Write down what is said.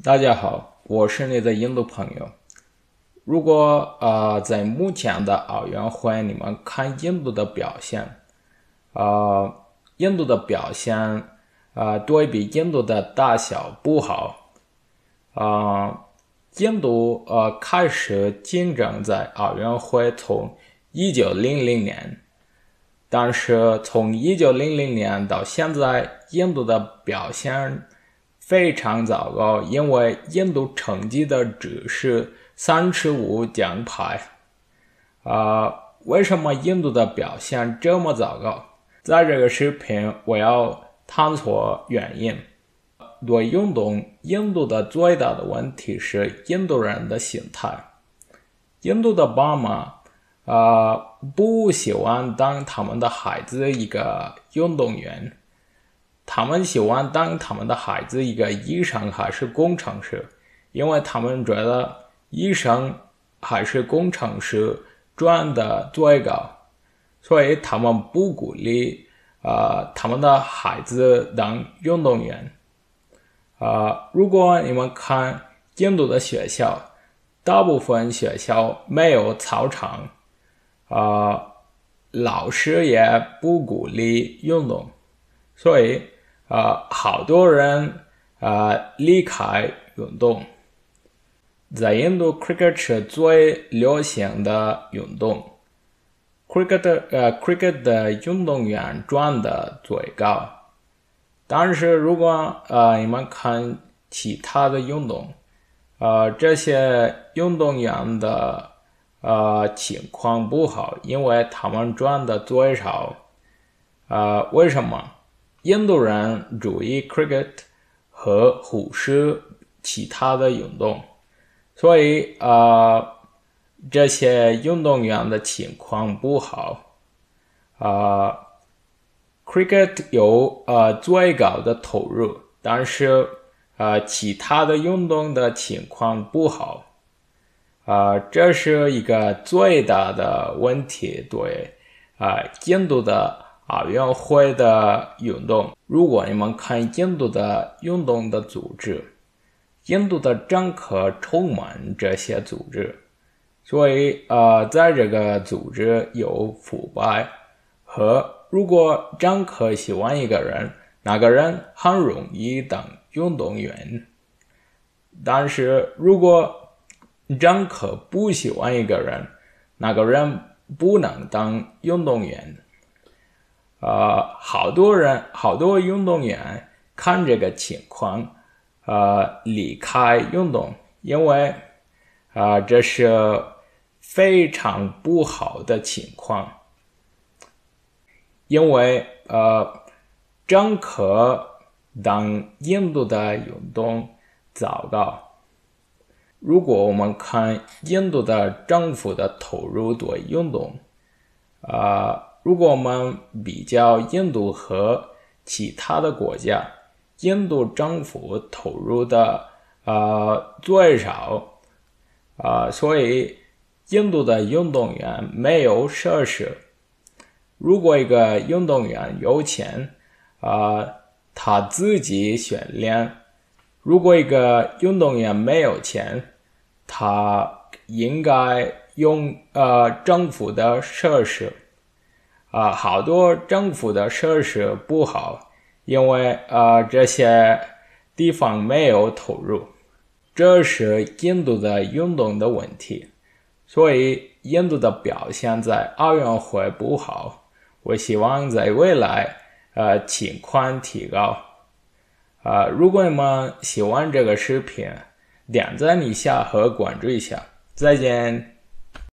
大家好，我是你的印度朋友。如果在目前的奥运会你们看印度的表现，印度的表现对比印度的大小不好。印度开始竞争在奥运会从1900年，但是从1900年到现在，印度的表现非常糟糕，因为印度成绩的只是35奖牌。为什么印度的表现这么糟糕？在这个视频，我要探索原因。对运动，印度的最大的问题是印度人的心态。印度的爸妈不喜欢当他们的孩子一个运动员，他们喜欢当他们的孩子一个医生还是工程师，因为他们觉得医生还是工程师赚的最高，所以他们不鼓励他们的孩子当运动员。如果你们看印度的学校，大部分学校没有操场，老师也不鼓励运动，所以好多人离开运动。在印度 cricket 是最流行的运动， cricket 的运动员赚的最高。但是如果你们看其他的运动，这些运动员的情况不好，因为他们赚的最少。为什么？印度人注意 cricket 和忽视其他的运动，所以这些运动员的情况不好。cricket 有最高的投入，但是其他的运动的情况不好。这是一个最大的问题，对印度的奥运会的运动。如果你们看印度的运动的组织，印度的政客充满这些组织，所以在这个组织有腐败，和如果政客喜欢一个人，那个人很容易当运动员。但是如果政客不喜欢一个人，那个人不能当运动员。好多运动员看这个情况离开运动，因为这是非常不好的情况。因为政客当印度的运动糟糕。如果我们看印度的政府的投入对运动，如果我们比较印度和其他的国家，印度政府投入的最少，所以印度的运动员没有设施。如果一个运动员有钱，他自己训练；如果一个运动员没有钱，他应该用政府的设施。好多政府的设施不好，因为这些地方没有投入，这是印度的运动的问题，所以印度的表现在奥运会不好。我希望在未来情况提高。如果你们喜欢这个视频，点赞一下和关注一下。再见。